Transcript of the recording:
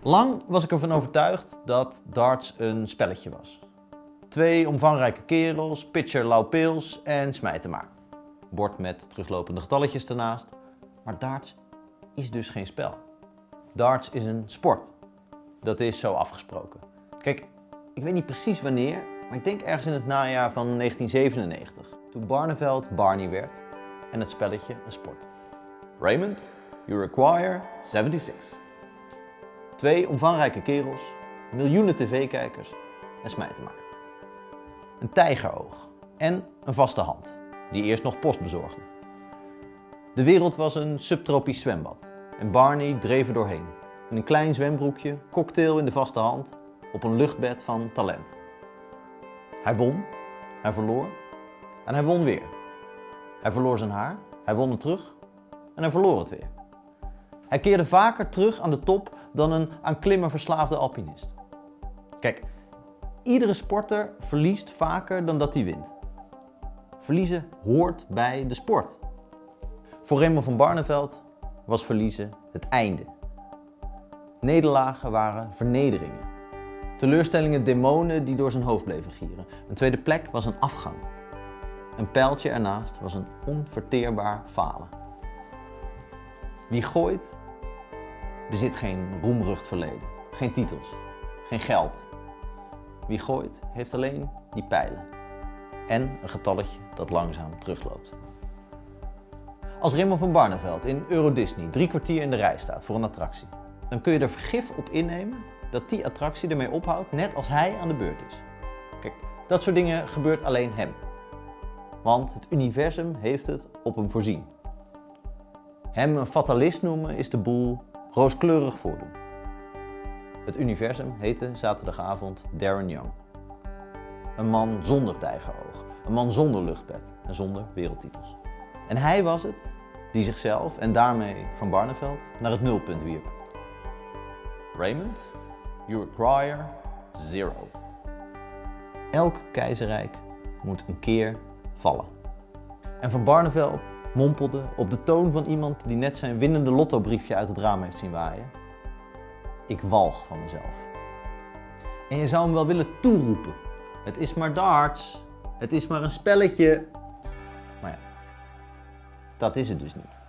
Lang was ik ervan overtuigd dat darts een spelletje was. 2 omvangrijke kerels, pitcher lauw pils en smijten maar. Bord met teruglopende getalletjes ernaast. Maar darts is dus geen spel. Darts is een sport. Dat is zo afgesproken. Kijk, ik weet niet precies wanneer, maar ik denk ergens in het najaar van 1997. Toen Barneveld Barney werd en het spelletje een sport. Raymond, you require 76. 2 omvangrijke kerels, miljoenen tv-kijkers en smijten maar. Een tijgeroog en een vaste hand, die eerst nog post bezorgde. De wereld was een subtropisch zwembad en Barney dreef er doorheen. In een klein zwembroekje, cocktail in de vaste hand, op een luchtbed van talent. Hij won, hij verloor en hij won weer. Hij verloor zijn haar, hij won het terug en hij verloor het weer. Hij keerde vaker terug aan de top dan een aan klimmen verslaafde alpinist. Kijk, iedere sporter verliest vaker dan dat hij wint. Verliezen hoort bij de sport. Voor Raymond van Barneveld was verliezen het einde. Nederlagen waren vernederingen. Teleurstellingen demonen die door zijn hoofd bleven gieren. Een tweede plek was een afgang. Een pijltje ernaast was een onverteerbaar falen. Wie gooit, bezit geen roemrucht verleden, geen titels, geen geld. Wie gooit, heeft alleen die pijlen en een getalletje dat langzaam terugloopt. Als Raymond van Barneveld in Euro Disney 3 kwartier in de rij staat voor een attractie, dan kun je er vergif op innemen dat die attractie ermee ophoudt net als hij aan de beurt is. Kijk, dat soort dingen gebeurt alleen hem. Want het universum heeft het op hem voorzien. Hem een fatalist noemen is de boel rooskleurig voordoen. Het universum heette zaterdagavond Darren Young. Een man zonder tijgeroog, een man zonder luchtbed en zonder wereldtitels. En hij was het die zichzelf en daarmee Van Barneveld naar het nulpunt wierp. Raymond, you require 0. Elk keizerrijk moet een keer vallen. En Van Barneveld mompelde op de toon van iemand die net zijn winnende lottobriefje uit het raam heeft zien waaien. Ik walg van mezelf. En je zou hem wel willen toeroepen. Het is maar darts. Het is maar een spelletje. Maar ja, dat is het dus niet.